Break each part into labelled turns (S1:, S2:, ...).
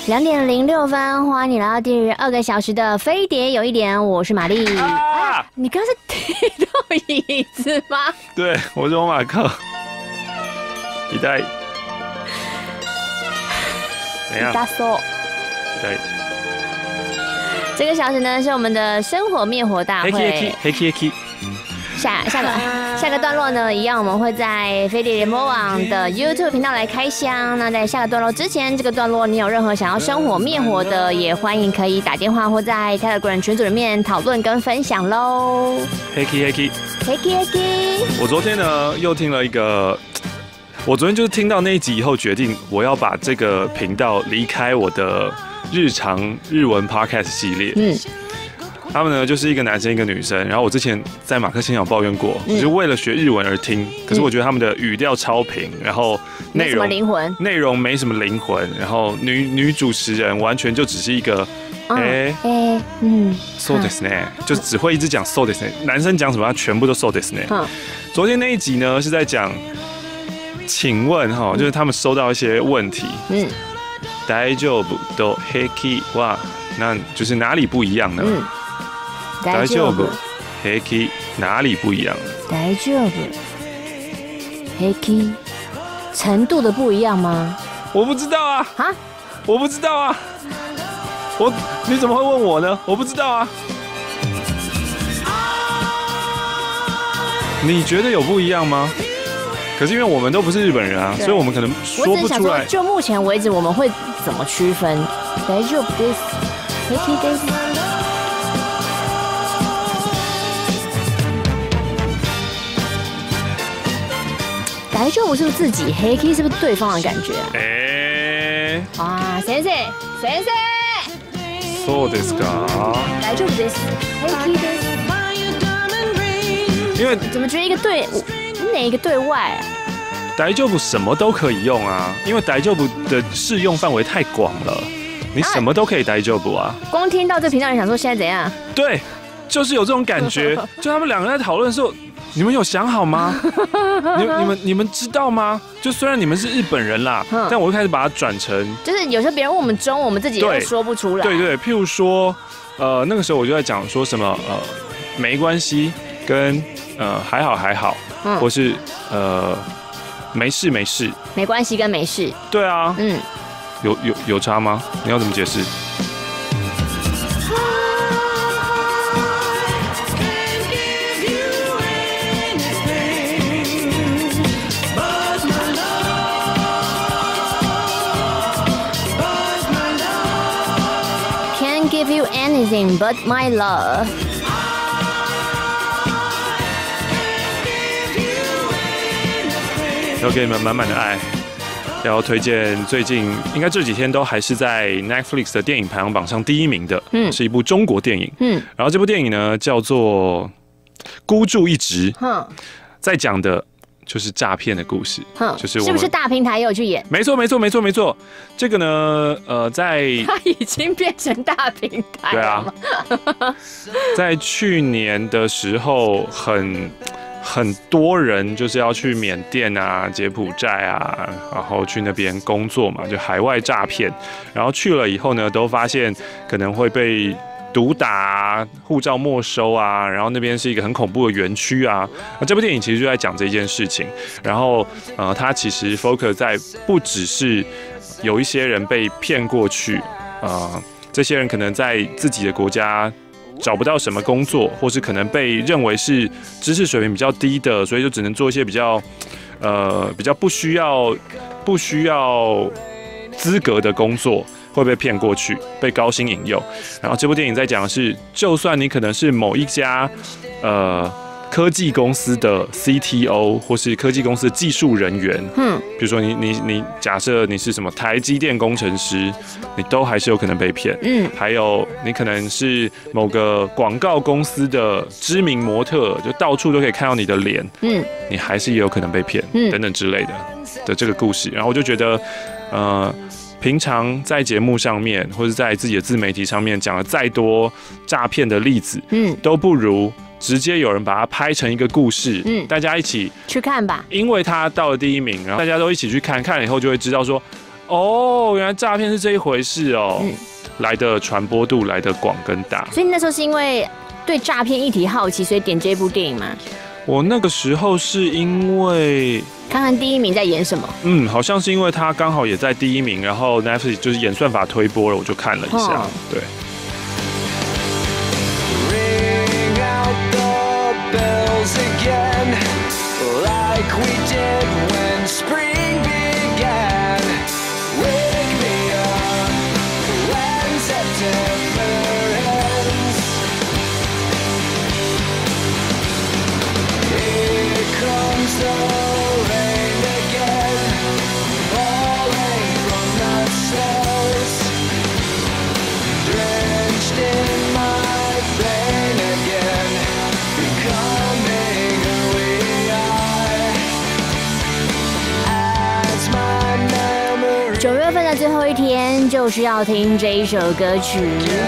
S1: 2:06，欢迎你来到第2个小时的飞碟有一点，我是玛丽。你刚刚是踢到椅子吗？
S2: 对，我是欧马克。一代，怎样？
S1: 大叔。
S2: 对。
S1: 这个小时呢是我们的生火灭火大会。
S2: 黑。
S1: 下个段落呢，一样我们会在飞碟联播网的 YouTube 频道来开箱。那在下个段落之前，这个段落你有任何想要生火灭火的，也欢迎可以打电话或在 Telegram 群组里面讨论跟分享喽。
S2: 黑。
S1: 我
S2: 昨天呢又听了一个，我昨天就是听到那一集以后，决定我要把这个频道离开我的日常日文 Podcast 系列。他们呢就是一个男生一个女生，然后我之前在马克现场抱怨过，就是为了学日文而听，可是我觉得他们的语调超平，然后内容没什么灵魂，然后女主持人完全就只是一个そうですね，就只会一直讲そうですね，男生讲什么他全部都そうですね。昨天那一集呢是在讲，请问哈，就是他们收到一些问题，大丈夫と平気は那就是哪里不一样呢？大丈夫平気哪里不一样？
S1: 大丈夫平気程度的不一样吗？
S2: 我不知道啊！我不知道啊！你怎么会问我呢？我不知道啊！你觉得有不一样吗？可是因为我们都不是日本人啊，所以我们可能说不出来。
S1: 就目前为止，我们会怎么区分？大丈夫です。平気です。大丈夫是不是自己？平気是不是对方的感觉啊？先生。
S2: そうですか。
S1: 大丈夫です。平気です。
S2: 因为
S1: 怎么觉得一个对，哪一个对外啊？
S2: 大丈夫什么都可以用啊，因为大丈夫的适用范围太广了。你什么都可以大丈夫啊！
S1: 光听到这频道，你想说现在怎样？
S2: 对，就是有这种感觉。就他们两个在讨论的时候，你们有想好吗？你们知道吗？就虽然你们是日本人啦，但我会开始把它转成，
S1: 就是有时候别人问我们中，我们自己也说不出来。
S2: 对，譬如说，那个时候我就在讲说什么没关系，跟还好，或是没事，
S1: 没关系跟没事。
S2: 对啊，有差吗？你要怎么解释
S1: ？Can't give you anything but my love。
S2: 要给你们满满的爱。要推荐最近应该这几天都还是在 Netflix 的电影排行榜上第1名的，是一部中国电影。然后这部电影呢叫做《孤注一掷》，在讲的就是诈骗的故事，就是
S1: 是不是大平台也有去演？
S2: 没错。这个呢，在
S1: 它已经变成大平台了。对啊，
S2: 在去年的时候很多人就是要去缅甸啊、柬埔寨啊，然后去那边工作嘛，就海外诈骗。然后去了以后呢，都发现可能会被毒打啊、护照没收啊，然后那边是一个很恐怖的园区啊。那这部电影其实就在讲这件事情。然后它其实 focus 在不只是有一些人被骗过去，这些人可能在自己的国家找不到什么工作，或是可能被认为是知识水平比较低的，所以就只能做一些比较不需要资格的工作，会被骗过去，被高薪引诱。然后这部电影在讲的是，就算你可能是某一家科技公司的 CTO 或是科技公司的技术人员，比如说你假设你是什么台积电工程师，你都还是有可能被骗。还有你可能是某个广告公司的知名模特，就到处都可以看到你的脸，你还是也有可能被骗，等等之类的这个故事。然后我就觉得，平常在节目上面或者在自己的自媒体上面讲了再多诈骗的例子，都不如直接有人把它拍成一个故事，大家一起
S1: 去看吧。
S2: 因为他到了第1名，然后大家都一起去看，看了以后就会知道说， 哦，原来诈骗是这一回事哦。来的传播度来的广跟大。
S1: 所以那时候是因为对诈骗议题好奇，所以点这部电影吗？
S2: 我那个时候是因为
S1: 看看第一名在演什么。
S2: 好像是因为他刚好也在第一名，然后 Netflix 就是演算法推播了，我就看了一下。对。
S1: 9月份的最后一天，就是要听这一首歌曲。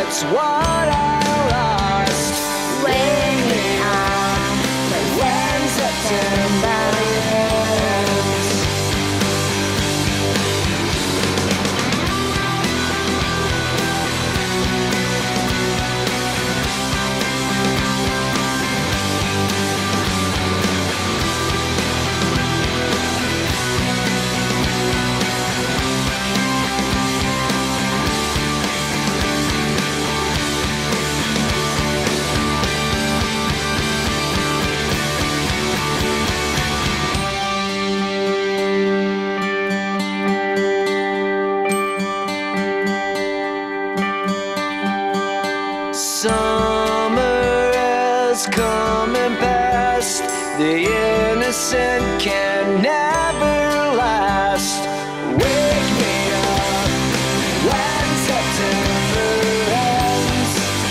S3: Can never last. Wake me up when September ends.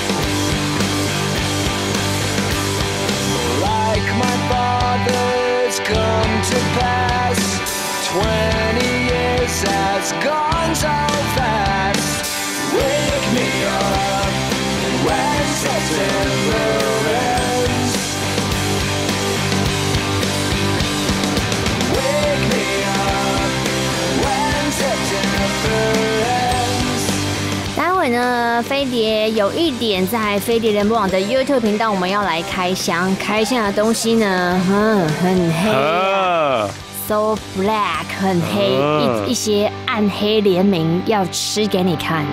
S3: Like my father's come to pass. 20 years has gone so fast. Wake me up when September ends.
S1: 待会呢，飞碟有一点在飞碟联播网的 YouTube 频道，我们要来开箱。开箱的东西呢，很黑，so black， 很黑，一些暗黑联名要吃给你看。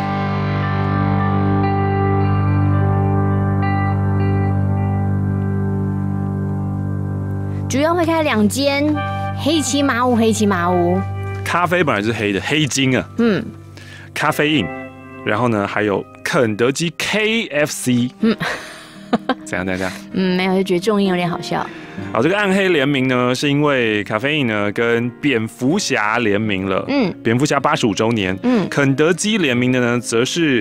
S1: 主要会开2间，黑漆麻屋，黑漆麻屋。
S2: 咖啡本来是黑的，黑金啊，咖啡因，然后呢还有肯德基 KFC，怎样？
S1: 没有，就觉得重音有点好笑。
S2: 好，这个暗黑联名呢，是因为咖啡因呢跟蝙蝠侠联名了，蝙蝠侠85周年，肯德基联名的呢，则是，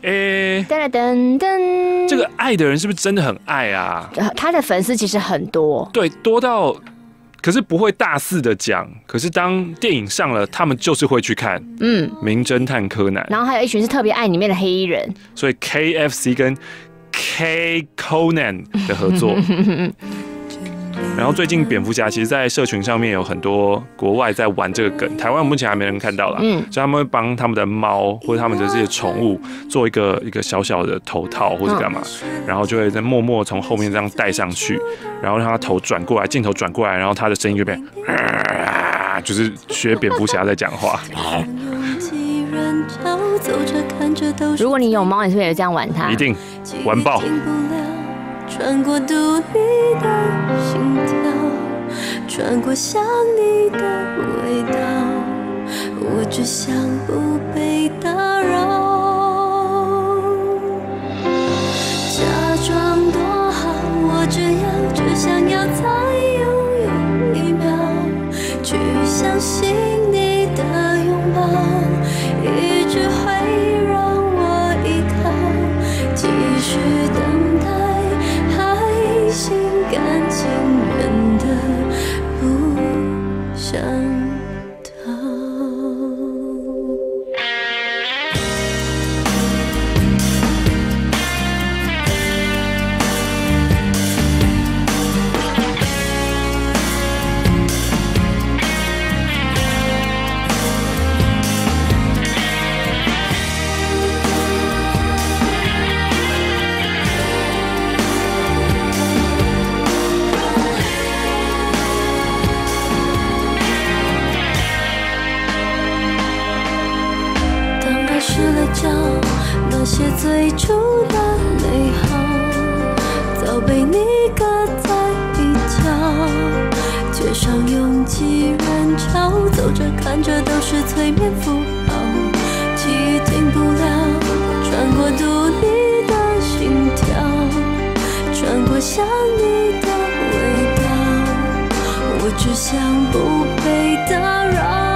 S2: 这个爱的人是不是真的很爱啊？
S1: 他的粉丝其实很多，
S2: 对，多到，可是不会大肆的讲，可是当电影上了，他们就是会去看，名侦探柯南，
S1: 然后还有一群是特别爱里面的黑衣人，
S2: 所以 KFC 跟 K Conan 的合作。然后最近蝙蝠侠其实，在社群上面有很多国外在玩这个梗，台湾目前还没人看到啦。所以他们会帮他们的猫或者他们的这些宠物做一个小小的头套或者干嘛，然后就会在默默从后面这样戴上去，然后让它头转过来，镜头转过来，然后它的声音就变，就是学蝙蝠侠在讲话。
S1: 如果你有猫，你是不是也这样玩它？
S2: 一定玩爆。
S3: 穿过独立的心跳，穿过想你的味道，我只想不被打扰。假装多好，我只想要再拥有1秒，去相信你的拥抱，一直会让我依靠，继续等待。心甘情愿的不想逃。 最初的美好，早被你搁在一角。街上拥挤人潮，走着看着都是催眠符号，记忆停不了，穿过读你的心跳，穿过想你的味道，我只想不被打扰。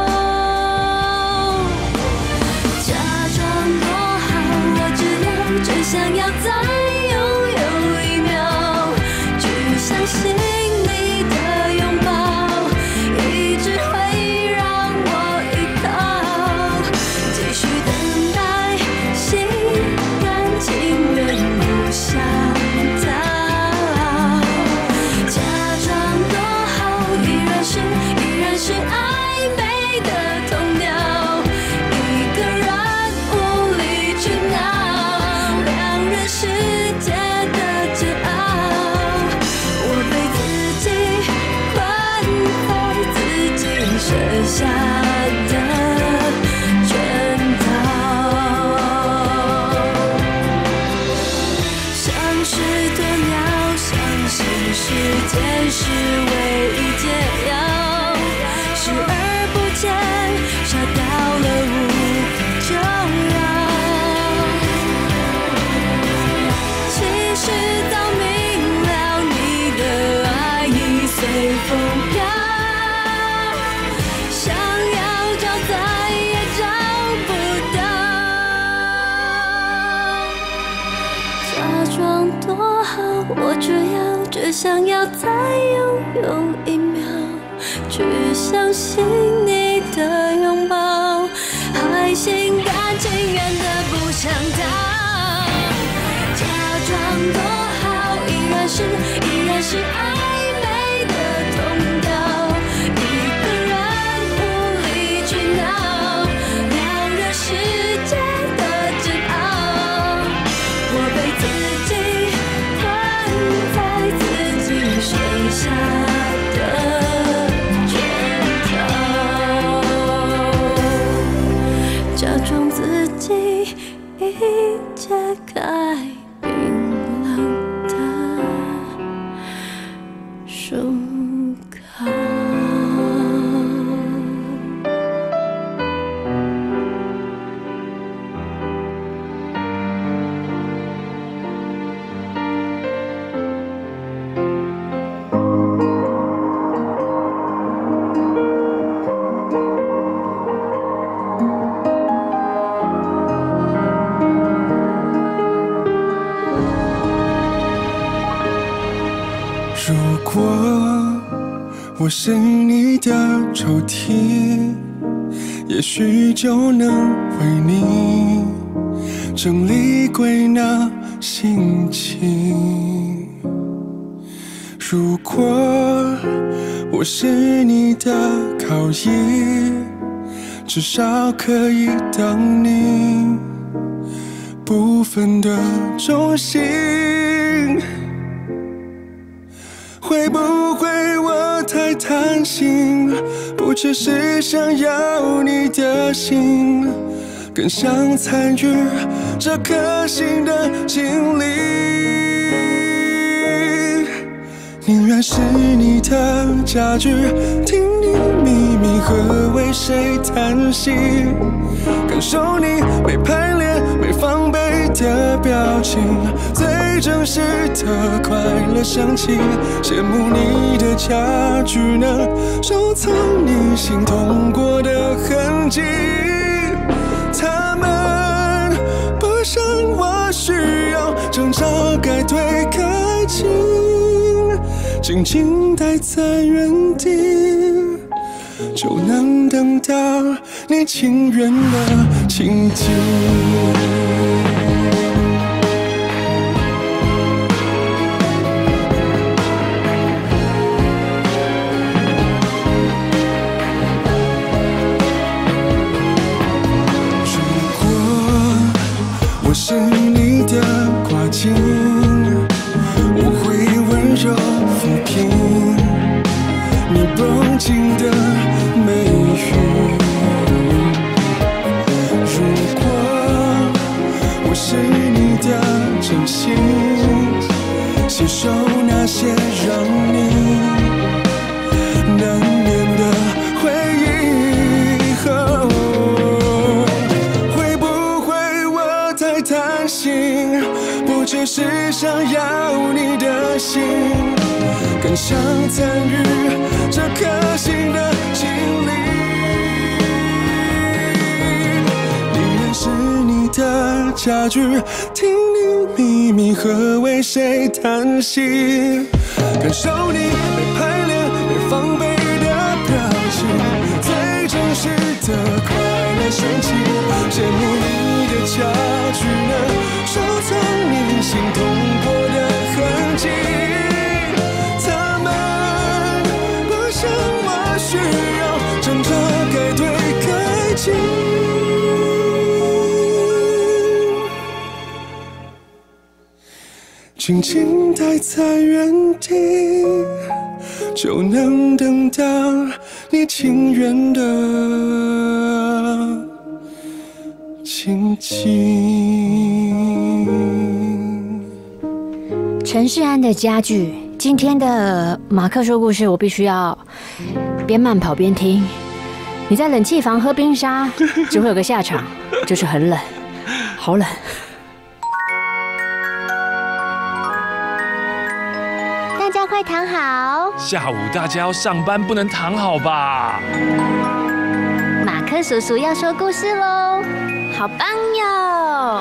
S3: 只想要再拥有一秒，去相信你的拥抱，一直会让我依靠，继续等待，心甘情愿不想逃，假装多好，依然是暧昧的同调，一个人无理取闹，世界的煎熬，我被自己困在自己设下的圈套，像是鸵鸟，相信时间是唯一解药，视而不见，傻到了无可救药。其实早明了，你的爱已随风飘，想要找再也找不到。假装多好，我只想要再拥有一秒，去相信你的拥抱，还心甘情愿的不想逃。假装多好，依然是暧昧的同调，一个人无理取闹，两人世界的煎熬，我被自己困在自己设下的圈套，假装自己已解开
S4: 我是你的抽屉，也许就能为你整理归纳心情。如果我是你的考验，至少可以当你部分的中心。会不会我太贪心，不只是想要你的心，更想参与这颗心的经历。宁愿是你的家具，听你秘密和为谁叹息，感受你没排练没防备的表情，最真实的快乐详情，羡慕你的家具能收藏你心痛过的痕迹。他们不像我需要挣扎该对该进，静静待在原地，就能等到你情愿的情景。我是你的挂件，我会温柔抚平你绷紧的眉宇。如果我是真心，吸收那些让你难免的回忆。会不会我太贪心，不只是想要你的心，更想参与这颗心的经历。你认识你的家具，听你秘密和为谁叹息，感受你没排练没防备的表情，最真实的快乐神情，羡慕你的家具能收藏你心痛过的痕迹。他们不像我需要挣扎该对该进，静静待在原地，就能等到你情愿的亲近。
S1: 陈世安的家具，今天的马克说故事，我必须要边慢跑边听。你在冷气房喝冰沙，只会有个下场，就是很冷，好冷。大家快躺好。
S2: 下午大家要上班，不能躺好吧？
S1: 马克叔叔要说故事喽，好棒哟！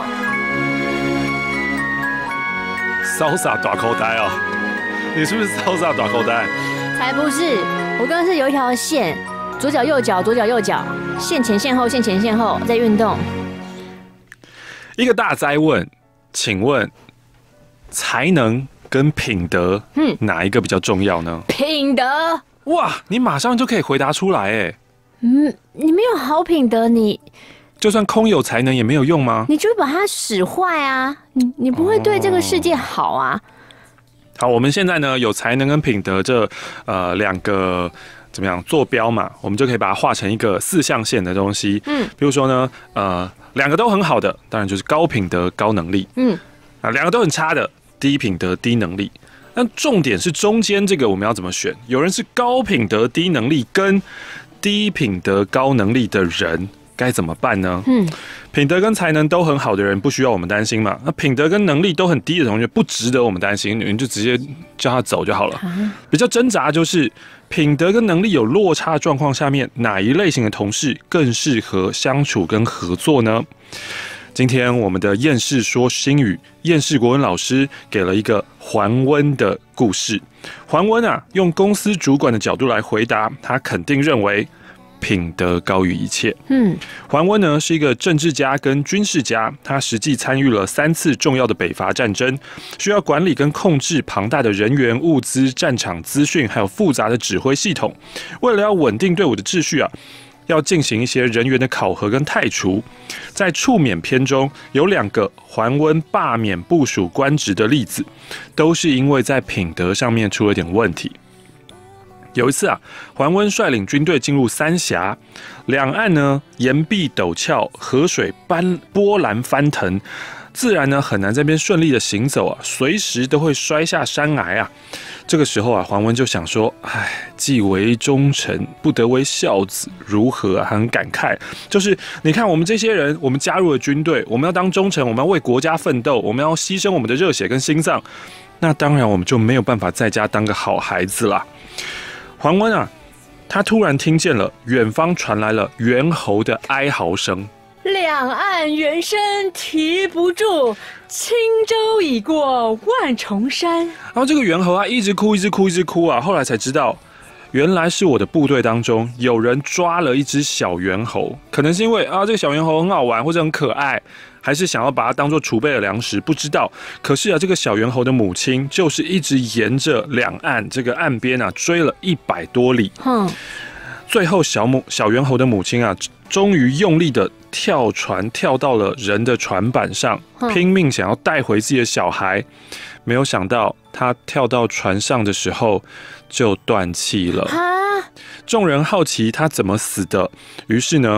S2: 潇洒大口袋哦，你是不是潇洒大口袋？
S1: 才不是，我刚刚是有一条线，左脚右脚，左脚右脚，线前线后，线前线后，在运动。
S2: 一个大哉问，请问才能跟品德，哪一个比较重要呢？
S1: 品德。
S2: 哇，你马上就可以回答出来哎。
S1: 你没有好品德，你
S2: 就算空有才能也没有用吗？
S1: 你就会把它使坏啊！你不会对这个世界好啊！
S2: 好，我们现在呢有才能跟品德这两个怎么样坐标嘛，我们就可以把它画成一个4象限的东西。比如说呢，两个都很好的，当然就是高品德高能力。两个都很差的，低品德低能力。那重点是中间这个我们要怎么选？有人是高品德低能力跟低品德高能力的人。该怎么办呢？品德跟才能都很好的人不需要我们担心嘛。那品德跟能力都很低的同学不值得我们担心，你们就直接叫他走就好了。比较挣扎就是品德跟能力有落差的状况下面，哪一类型的同事更适合相处跟合作呢？今天我们的厌世说新语厌世国文老师给了一个桓温的故事。桓温啊，用公司主管的角度来回答，他肯定认为品德高于一切。桓温呢是一个政治家跟军事家，他实际参与了3次重要的北伐战争，需要管理跟控制庞大的人员、物资、战场资讯，还有复杂的指挥系统。为了要稳定队伍的秩序啊，要进行一些人员的考核跟汰除。在处免篇中有2个桓温罢免部属官职的例子，都是因为在品德上面出了点问题。有一次啊，桓温率领军队进入三峡，两岸呢岩壁陡峭，河水波澜翻腾，自然呢很难在这边顺利的行走啊，随时都会摔下山崖啊。这个时候啊，桓温就想说，既为忠臣，不得为孝子，如何啊？很感慨，就是你看我们这些人，我们加入了军队，我们要当忠臣，我们要为国家奋斗，我们要牺牲我们的热血跟心脏，那当然我们就没有办法在家当个好孩子啦。桓温啊，他突然听见了远方传来了猿猴的哀嚎声。
S5: 两岸猿声啼不住，轻舟已过万重山。
S2: 然后这个猿猴啊，一直哭啊，后来才知道，原来是我的部队当中有人抓了一只小猿猴，可能是因为这个小猿猴很好玩或者很可爱，还是想要把它当作储备的粮食，不知道。可是啊，这个小猿猴的母亲就是一直沿着两岸这个岸边啊追了100多里。最后小猿猴的母亲啊，终于用力的跳船跳到了人的船板上，拼命想要带回自己的小孩。没有想到他跳到船上的时候就断气了。众人好奇他怎么死的，于是呢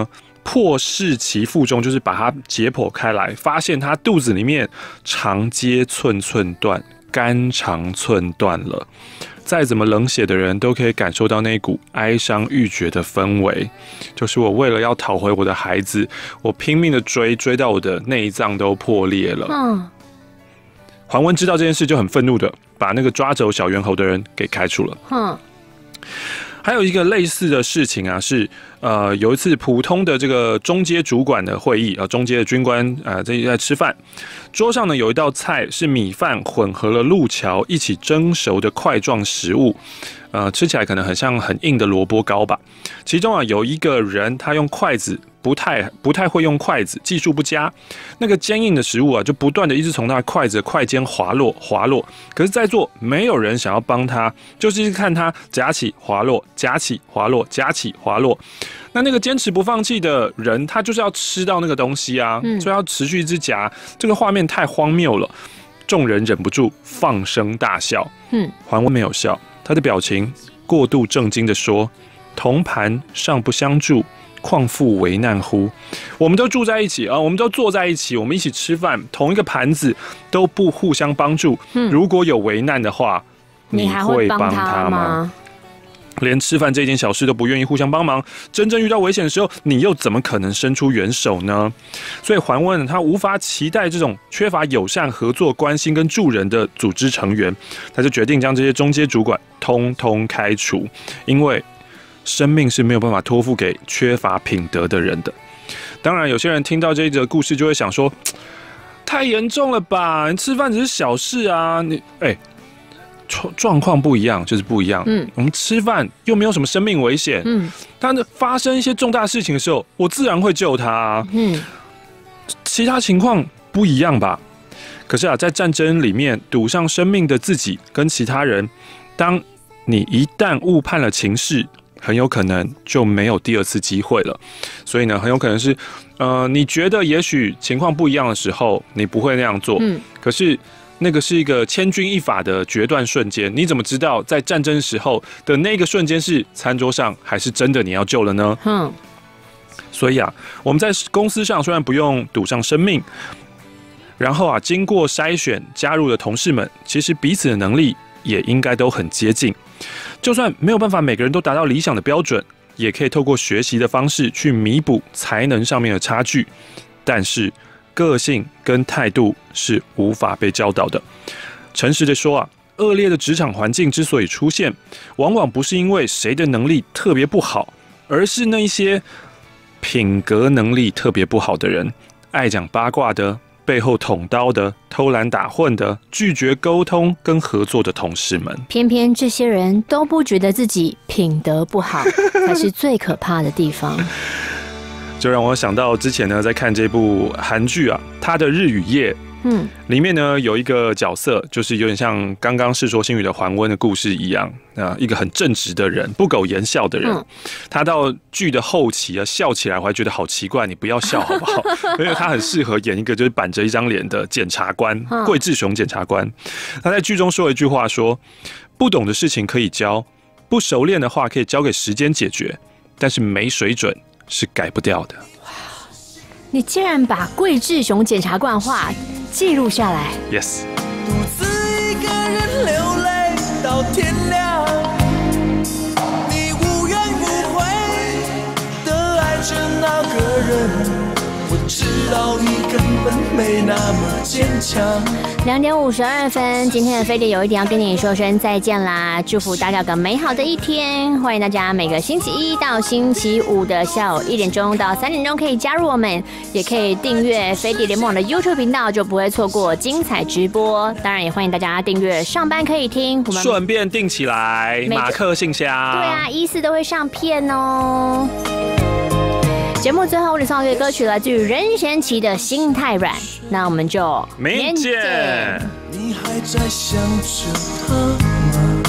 S2: 破视其腹中，就是把它解剖开来，发现他肚子里面肠皆寸寸断，肝肠寸断了。再怎么冷血的人都可以感受到那股哀伤欲绝的氛围，就是我为了要讨回我的孩子，我拼命的追到我的内脏都破裂了。桓温知道这件事就很愤怒的把那个抓走小猿猴的人给开除了。还有一个类似的事情啊，是有一次普通的这个中阶主管的会议中阶的军官在吃饭，桌上呢有一道菜是米饭混合了路荞一起蒸熟的块状食物，吃起来可能很像很硬的萝卜糕吧。其中有一个人他用筷子不太会用筷子，技术不佳，那个坚硬的食物就不断的一直从他筷子的筷尖滑落。可是在座没有人想要帮他，就是一直看他夹起滑落，夹起滑落，夹起滑落。那个坚持不放弃的人，他就是要吃到那个东西啊，所以要持续一直夹。这个画面太荒谬了，众人忍不住放声大笑。桓温没有笑，他的表情过度震惊的说：“同盘尚不相助，况复为难乎？我们都住在一起我们都坐在一起，我们一起吃饭，同一个盘子都不互相帮助。如果有危难的话，你会帮他吗？连吃饭这件小事都不愿意互相帮忙，真正遇到危险的时候，你又怎么可能伸出援手呢？所以桓温他无法期待这种缺乏友善、合作、关心跟助人的组织成员，他就决定将这些中阶主管通通开除，因为生命是没有办法托付给缺乏品德的人的。当然，有些人听到这一则故事就会想说，太严重了吧？你吃饭只是小事啊，状况不一样就是不一样。我们吃饭又没有什么生命危险。但发生一些重大事情的时候，我自然会救他啊。其他情况不一样吧？可是在战争里面赌上生命的自己跟其他人，当你一旦误判了情势，很有可能就没有第二次机会了。所以呢，很有可能是你觉得也许情况不一样的时候，你不会那样做。可是那个是一个千钧一发的决断瞬间，你怎么知道在战争时候的那个瞬间是餐桌上还是真的你要救了呢？所以我们在公司上虽然不用赌上生命，然后经过筛选加入的同事们，其实彼此的能力也应该都很接近。就算没有办法每个人都达到理想的标准，也可以透过学习的方式去弥补才能上面的差距。但是个性跟态度是无法被教导的。诚实的说恶劣的职场环境之所以出现，往往不是因为谁的能力特别不好，而是那些品格能力特别不好的人，爱讲八卦的，背后捅刀的，偷懒打混的，拒绝沟通跟合作的同事们。
S1: 偏偏这些人都不觉得自己品德不好，才是最可怕的地方。
S2: 就让我想到之前呢，在看这部韩剧它的日与夜，里面呢有一个角色，就是有点像刚刚《世说新语》的桓温的故事一样，一个很正直的人，不苟言笑的人。他到剧的后期笑起来，我还觉得好奇怪，你不要笑好不好？因为他很适合演一个就是板着一张脸的检察官，桂志雄检察官。他在剧中说了一句话说：不懂的事情可以教，不熟练的话可以交给时间解决，但是没水准是改不掉的。
S1: 你竟然把桂志雄检察官话记录下来。
S2: Yes。
S4: 独自一个人流泪到天亮，你无怨无悔的爱着那个人，我知道你根本没那么坚强。
S1: 2点52分，今天的飞碟有一点要跟你说声再见啦！祝福大家有个美好的一天，欢迎大家每个星期一到星期五的下午1点钟到3点钟可以加入我们，也可以订阅飞碟联盟的 YouTube 频道，就不会错过精彩直播。当然也欢迎大家订阅上班可以听，我们
S2: 顺便订起来马克信箱。
S1: 对啊，1、4都会上片哦。节目最后为你送一个歌曲，来自于任贤齐的《心太软》，那我们就
S2: 明见。
S4: 你还在想着他吗？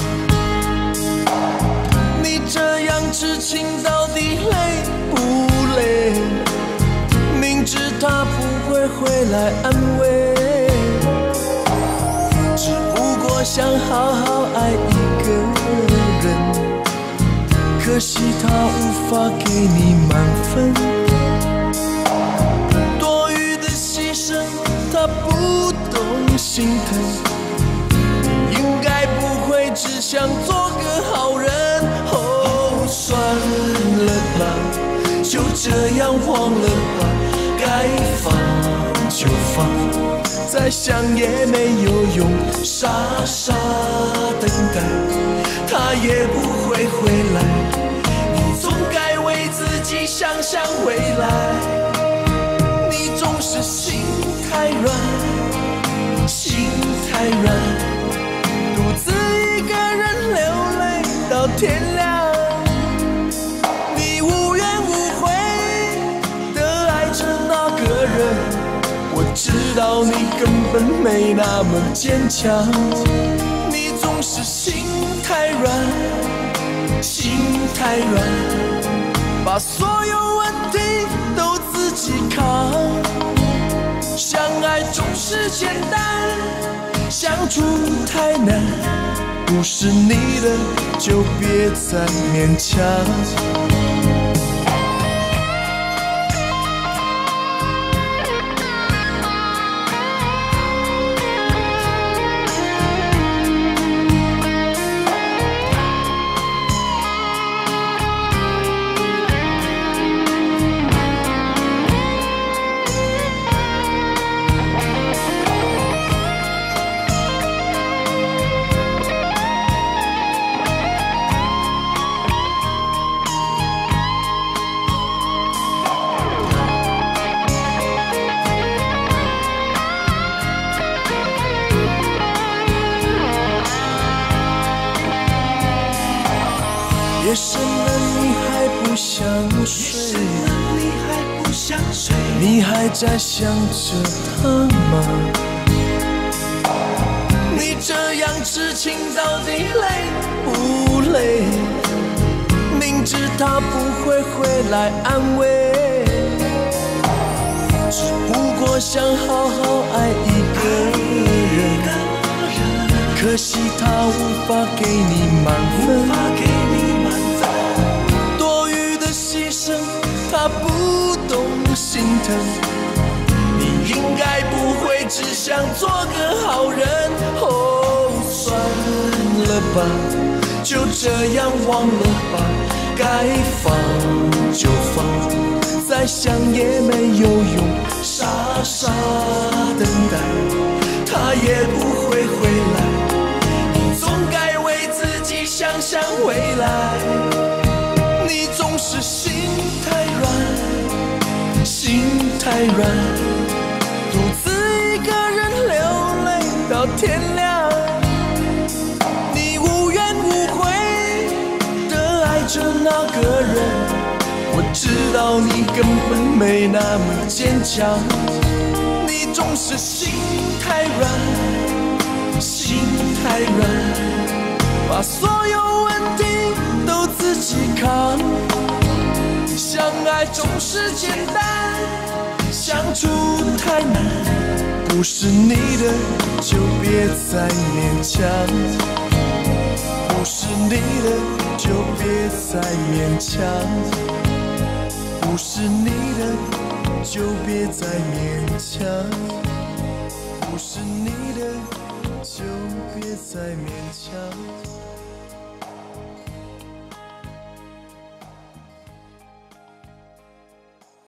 S4: 你这样痴情到底累不累？明知他不会回来安慰，只不过想好好爱一个人，可惜他无法给你满分。 心疼。应该不会只想做个好人，哦，算了吧，就这样忘了吧，该放就放，再想也没有用，傻傻等待，他也不会回来。你总该为自己想想未来，你总是心太软，心太软，独自一个人流泪到天亮。你无怨无悔地爱着那个人，我知道你根本没那么坚强。你总是心太软，心太软，把所有问题都自己扛。相爱总是简单，相处太难，不是你的就别再勉强。夜深了你还不想睡，你还在想着他吗？你这样痴情到底累不累？明知他不会回来安慰，只不过想好好爱一个人，可惜他无法给你满分，多余的牺牲他不懂心疼。你应该不会只想做个好人，哦，算了吧，就这样忘了吧，该放就放，再想也没有用，傻傻等待，他也不会回来。总该为自己想想未来，你总是心太软，心太软，独自一个人流泪到天亮。你无怨无悔地爱着那个人，我知道你根本没那么坚强。你总是心太软，心太软，把所有问题都自己扛。相爱总是简单，相处太难，不是你的就别再勉强，不是你的就别再勉强，不是你的就别再勉强，不是你的就别再勉强。